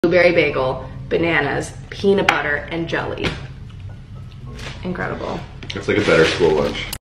blueberry bagel, bananas, peanut butter, and jelly. Incredible. It's like a better school lunch.